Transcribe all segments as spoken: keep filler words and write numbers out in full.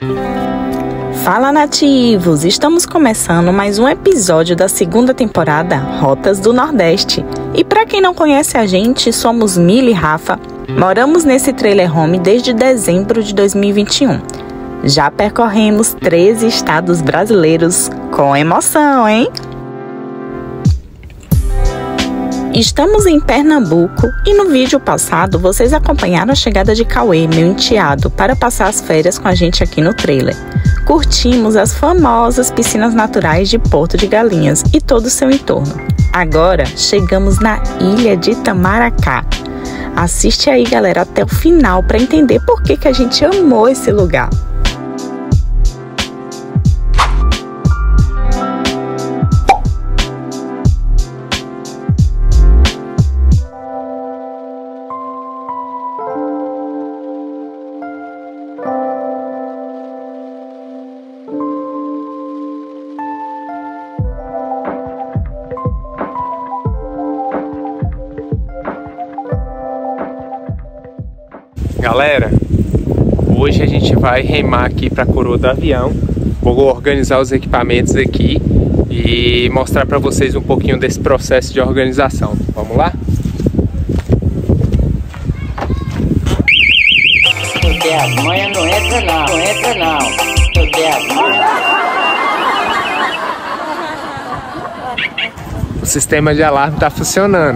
Fala, nativos! Estamos começando mais um episódio da segunda temporada Rotas do Nordeste. E para quem não conhece a gente, somos Mili e Rafa. Moramos nesse trailer home desde dezembro de dois mil e vinte e um. Já percorremos treze estados brasileiros com emoção, hein? Estamos em Pernambuco e no vídeo passado vocês acompanharam a chegada de Cauê, meu enteado, para passar as férias com a gente aqui no trailer. Curtimos as famosas piscinas naturais de Porto de Galinhas e todo o seu entorno. Agora chegamos na ilha de Itamaracá. Assiste aí, galera, até o final para entender por que que a gente amou esse lugar. Galera, hoje a gente vai remar aqui para a Coroa do Avião. Vou organizar os equipamentos aqui e mostrar para vocês um pouquinho desse processo de organização. Vamos lá? Eu der a manha, não entra não, não entra não. Eu der a manha. O sistema de alarme está funcionando.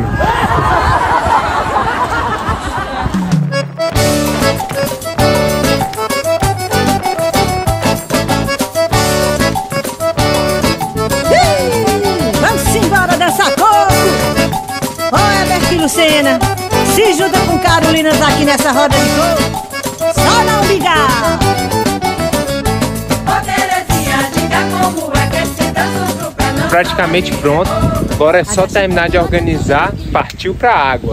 Lucena, se junta com Carolinas aqui nessa roda de coco, só não ligar. Praticamente pronto, agora é só terminar de organizar, partiu para a água.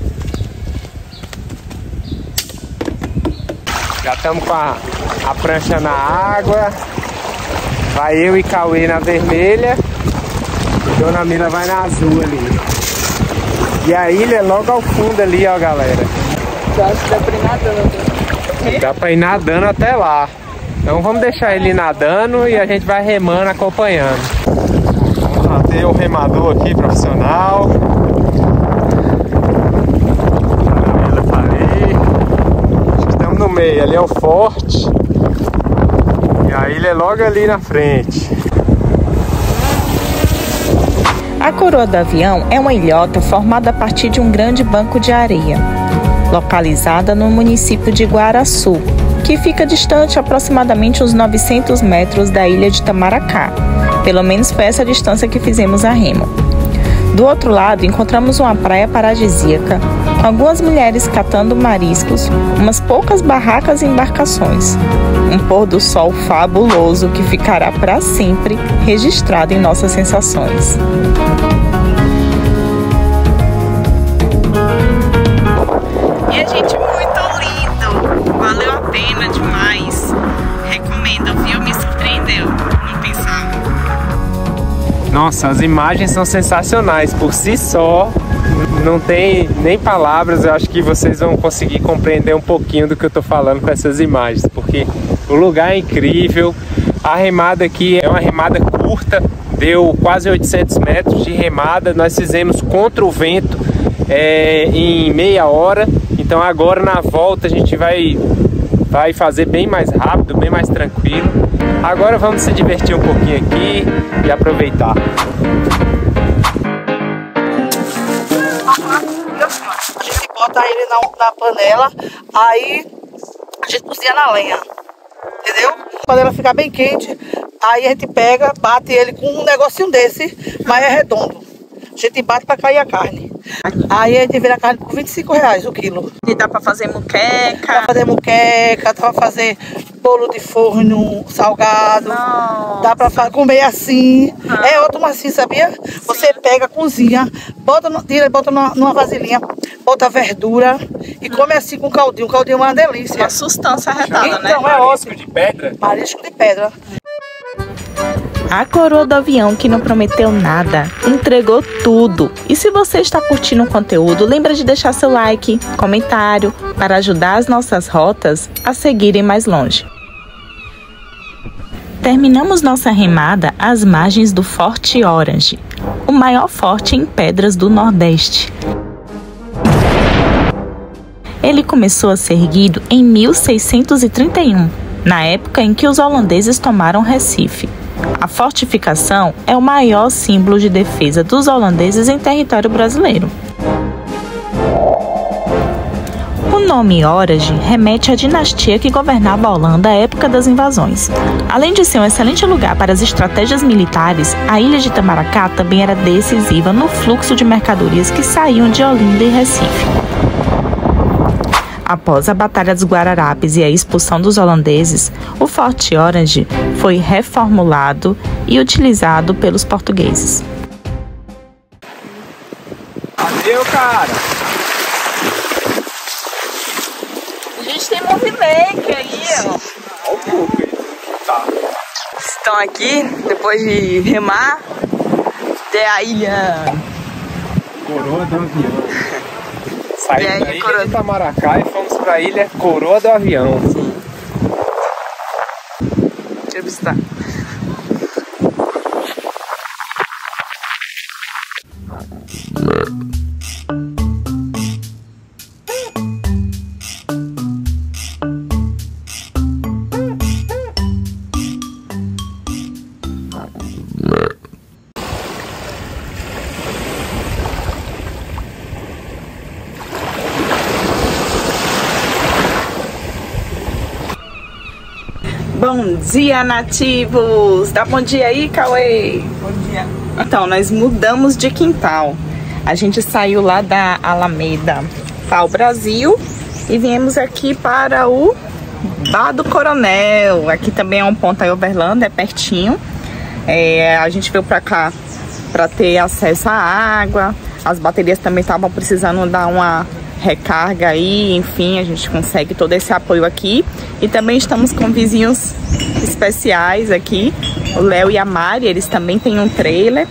Já estamos com a, a prancha na água, vai eu e Cauê na vermelha, e Dona Mila vai na azul ali. E a ilha é logo ao fundo ali, ó, galera. Eu acho que dá pra ir nadando. Dá pra ir nadando até lá. Então vamos deixar ele nadando e a gente vai remando, acompanhando. Vamos lá, ter o remador aqui, profissional. Maravilha, parei. Acho que estamos no meio, ali é o forte. E a ilha é logo ali na frente. A Coroa do Avião é uma ilhota formada a partir de um grande banco de areia, localizada no município de Guaraçu, que fica distante aproximadamente uns novecentos metros da ilha de Itamaracá. Pelo menos foi essa a distância que fizemos a remo. Do outro lado, encontramos uma praia paradisíaca, com algumas mulheres catando mariscos, umas poucas barracas e embarcações. Um pôr do sol fabuloso que ficará para sempre registrado em nossas sensações. E a gente, muito lindo! Valeu a pena demais! Recomendo, viu? Me surpreendeu, não pensava. Nossa, as imagens são sensacionais por si só. Não tem nem palavras, eu acho que vocês vão conseguir compreender um pouquinho do que eu tô falando com essas imagens, porque o lugar é incrível. A remada aqui é uma remada curta, deu quase oitocentos metros de remada. Nós fizemos contra o vento é, em meia hora, então agora na volta a gente vai, vai fazer bem mais rápido, bem mais tranquilo. Agora vamos se divertir um pouquinho aqui e aproveitar. A gente bota ele na, na panela, aí a gente cozinha na lenha, entendeu? A panela fica bem quente, aí a gente pega, bate ele com um negocinho desse, mas é redondo. A gente bate pra cair a carne. Aí a gente vira a carne por vinte e cinco reais o quilo. E dá pra fazer muqueca. Dá pra fazer muqueca, dá pra fazer bolo de forno salgado. Nossa. Dá pra comer assim. Ah. É ótimo assim, sabia? Sim. Você pega, cozinha, bota, no, tira, bota numa, numa vasilhinha, bota verdura e come assim com caldinho. O caldinho é uma delícia. Uma sustância arretada, então, né? Então é ótimo. Marisco de pedra? Marisco de pedra. A Coroa do Avião, que não prometeu nada, entregou tudo. E se você está curtindo o conteúdo, lembra de deixar seu like, comentário, para ajudar as nossas rotas a seguirem mais longe. Terminamos nossa remada às margens do Forte Orange, o maior forte em pedras do Nordeste. Ele começou a ser erguido em mil seiscentos e trinta e um, na época em que os holandeses tomaram Recife. A fortificação é o maior símbolo de defesa dos holandeses em território brasileiro. O nome Orange remete à dinastia que governava a Holanda à época das invasões. Além de ser um excelente lugar para as estratégias militares, a ilha de Itamaracá também era decisiva no fluxo de mercadorias que saíam de Olinda e Recife. Após a Batalha dos Guararapes e a expulsão dos holandeses, o Forte Orange foi reformulado e utilizado pelos portugueses. Adeus, cara! A gente tem movimento aí, ó. Olha o pouco aí. Tá. Estão aqui, depois de remar, até a ilha Coroa do Avião. Saímos aí, da ilha Coroa... de Itamaracá e fomos para a ilha Coroa do Avião. Sim. Deixa eu visitar. Bom dia, nativos! Dá bom dia aí, Cauê! Bom dia! Então, nós mudamos de quintal. A gente saiu lá da Alameda Pau Brasil e viemos aqui para o Bar do Coronel. Aqui também é um ponto aí, Overlândia, é pertinho. É, a gente veio para cá para ter acesso à água. As baterias também estavam precisando dar uma recarga aí, enfim, a gente consegue todo esse apoio aqui. E também estamos com vizinhos especiais aqui, o Léo e a Mari, eles também têm um trailer.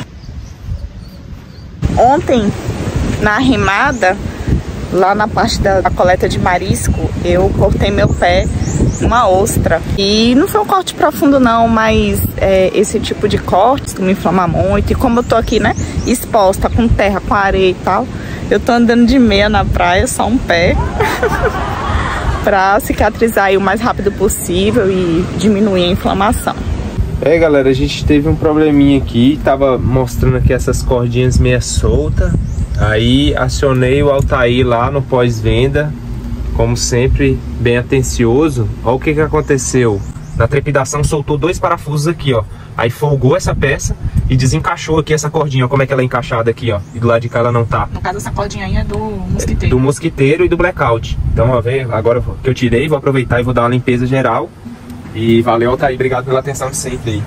Ontem, na remada, lá na parte da, da coleta de marisco, eu cortei meu pé uma ostra. E não foi um corte profundo não, mas é, esse tipo de corte que me inflama muito. E como eu tô aqui, né, exposta com terra, com areia e tal, eu tô andando de meia na praia, só um pé. Pra cicatrizar aí o mais rápido possível e diminuir a inflamação. É, galera, a gente teve um probleminha aqui, tava mostrando aqui essas cordinhas meia solta. Aí acionei o Altair lá no pós-venda, como sempre, bem atencioso. Olha o que que aconteceu. Na trepidação soltou dois parafusos aqui, ó. Aí folgou essa peça e desencaixou aqui essa cordinha, ó, como é que ela é encaixada aqui, ó. E do lado de cá ela não tá. No caso, essa cordinha aí é do mosquiteiro. Do mosquiteiro e do blackout. Então, ó, vê, agora que eu tirei, vou aproveitar e vou dar uma limpeza geral. E valeu, Altair, obrigado pela atenção de sempre aí.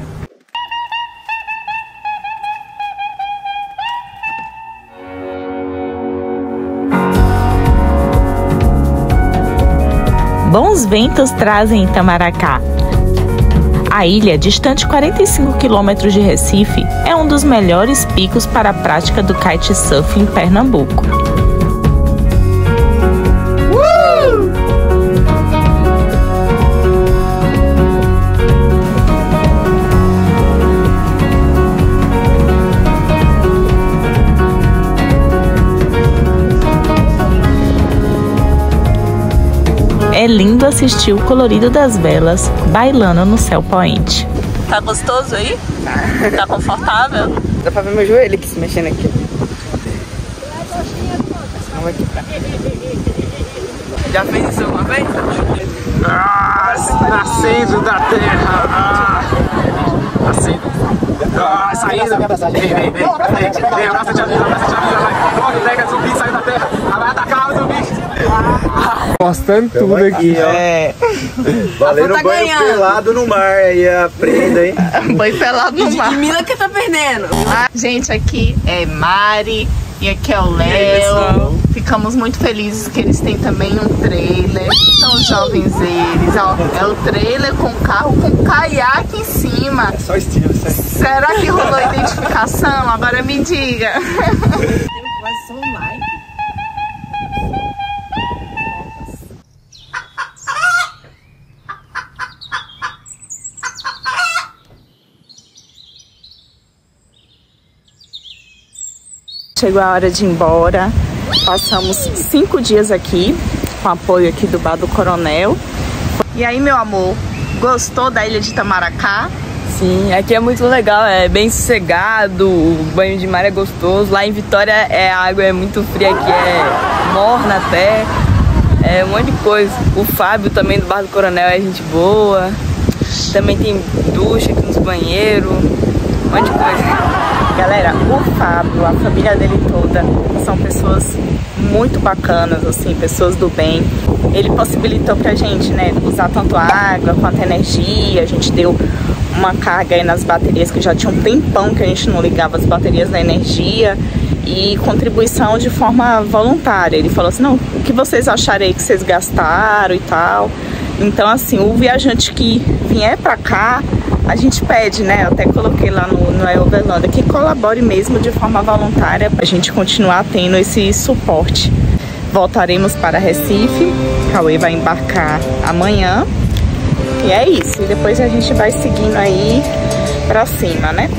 Bons ventos trazem Itamaracá. A ilha, distante quarenta e cinco quilômetros de Recife, é um dos melhores picos para a prática do kitesurf em Pernambuco. É lindo assistir o colorido das velas bailando no céu poente. Tá gostoso aí? Tá confortável? Dá pra ver meu joelho aqui se mexendo aqui. Vamos aqui pra... Já fez isso alguma vez? Ah, nascendo da terra. Ah, nascendo. Ah, saindo. Vem, vem, vem. Vem, abraça de amigo, abraça de amigo. Corre, pega zumbi, sai da terra. Vai atacar o zumbi. Postando tudo aqui, ó. É. Valendo tá banho ganhando. pelado no mar aí, a prenda, hein? Banho pelado no mar. E Mila que tá perdendo. Ah, gente, aqui é Mari e aqui é o Léo. Ficamos muito felizes que eles têm também um trailer. São jovens eles, ó. É o trailer com carro com caiaque em cima. Só estilo, isso aí. Será que rolou identificação? Agora me diga. Vai só um like. Chegou a hora de ir embora. Passamos cinco dias aqui, com apoio aqui do Bar do Coronel. E aí, meu amor, gostou da ilha de Itamaracá? Sim, aqui é muito legal, é bem sossegado, o banho de mar é gostoso. Lá em Vitória é, a água é muito fria, aqui é morna até, é um monte de coisa. O Fábio também do Bar do Coronel é gente boa, também tem ducha aqui nos banheiros, um monte de coisa. Galera, o Fábio, a família dele toda, são pessoas muito bacanas, assim, pessoas do bem. Ele possibilitou pra gente, né, usar tanto água quanto energia. A gente deu uma carga aí nas baterias, que já tinha um tempão que a gente não ligava as baterias da energia, e contribuição de forma voluntária. Ele falou assim, não, o que vocês acharem aí que vocês gastaram e tal. Então, assim, o viajante que vier pra cá, a gente pede, né, eu até coloquei lá no, no E Uberlândia, que colabore mesmo de forma voluntária pra gente continuar tendo esse suporte. Voltaremos para Recife, Cauê vai embarcar amanhã, e é isso, e depois a gente vai seguindo aí pra cima, né?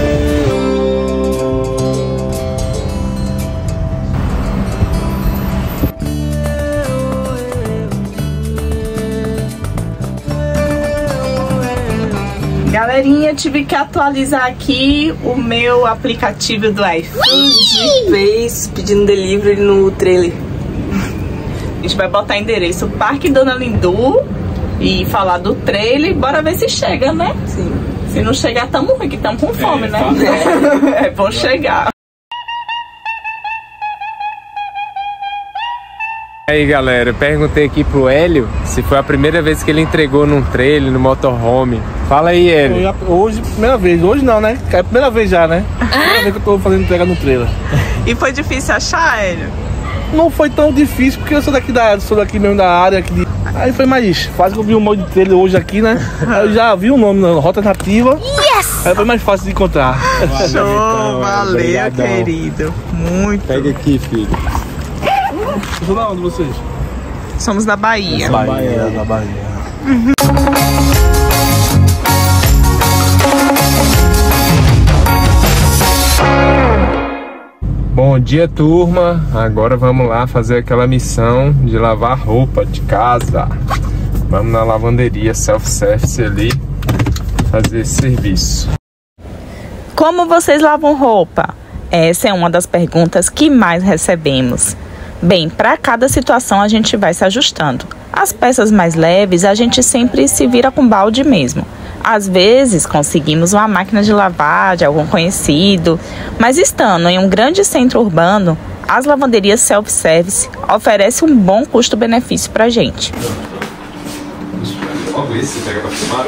Galerinha, tive que atualizar aqui o meu aplicativo do iFood. Fez pedindo delivery no trailer. A gente vai botar endereço Parque Dona Lindu e falar do trailer. Bora ver se chega, né? Sim. Se não chegar, tamo aqui, tamo com fome, é, né? É bom chegar. Aí galera, eu perguntei aqui pro Hélio se foi a primeira vez que ele entregou num trailer, no motorhome. Fala aí, Hélio. Hoje, primeira vez. Hoje não, né? É a primeira vez já, né? Primeira vez que eu tô fazendo entrega no trailer. E foi difícil achar, Hélio? Não foi tão difícil, porque eu sou daqui da sou daqui mesmo da área. Aqui de... Aí foi mais fácil, que eu vi um monte de trailer hoje aqui, né? Aí eu já vi o nome na Rota Nativa. Yes! Aí foi mais fácil de encontrar. Valeu, Show, então, valeu, obrigadão. Querido. Muito. Pega aqui, filho. Vocês são da onde, vocês? Somos da Bahia. Da Bahia, da Bahia. Uhum. Bom dia, turma. Agora vamos lá fazer aquela missão de lavar roupa de casa. Vamos na lavanderia self-service ali fazer esse serviço. Como vocês lavam roupa? Essa é uma das perguntas que mais recebemos. Bem, para cada situação a gente vai se ajustando. As peças mais leves a gente sempre se vira com balde mesmo. Às vezes conseguimos uma máquina de lavar de algum conhecido, mas estando em um grande centro urbano, as lavanderias self-service oferecem um bom custo-benefício pra gente. Logo esse, pega pra filmar.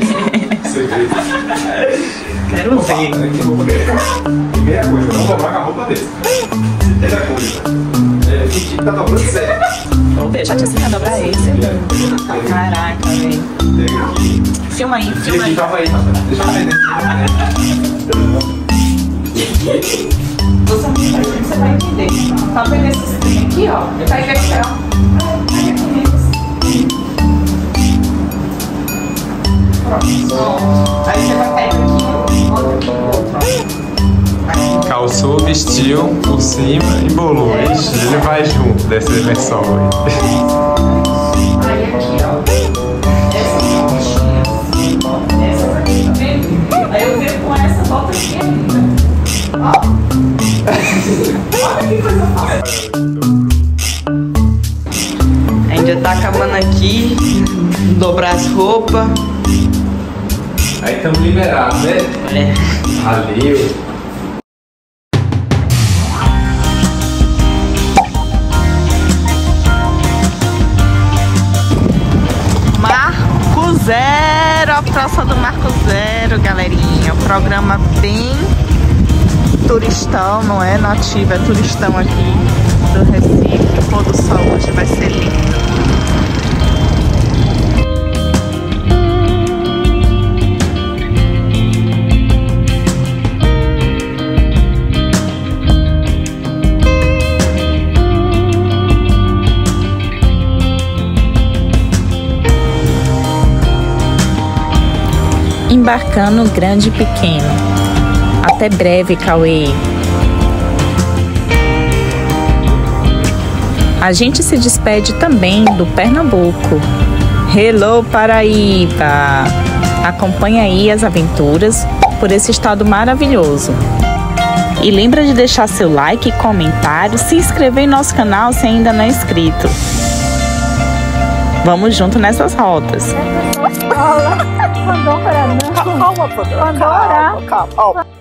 Quero ver. Primeira coisa, vamos dobrar com a roupa dele. Primeira coisa. É, que tá dobrando certo. Vamos ver, já tinha ensinado a dobrar esse. Caraca, velho. Pega aqui. Filma aí, filma aí. Calma aí, deixa eu ver. Você não vai, você vai entender. Tá vendo esse trem aqui, ó? Ele vai ver aqui, ó. Pronto. Aí você vai pegar aqui, outro aqui, outro. Calçou, vestiu por cima e bolou. Ixi, ele vai junto desse lençol aí. Aí aqui, ó. Essa aqui, tá vendo? Aí eu venho com essa, volta aqui ainda. Ó. Olha que coisa fácil. Ainda tá acabando aqui, dobrar as roupas. Aí estamos liberados, né? É. Valeu. Marco Zero, a praça do Marco Zero, galerinha. O programa bem turistão, não é nativo, é turistão aqui do Recife. O pôr do sol hoje vai ser lindo. Embarcando grande e pequeno. Até breve, Cauê. A gente se despede também do Pernambuco. Hello, Paraíba! Acompanha aí as aventuras por esse estado maravilhoso. E lembra de deixar seu like, comentário, se inscrever em nosso canal se ainda não é inscrito. Vamos junto nessas rotas. Pandora, não. Calma, Pandora. Calma, calma.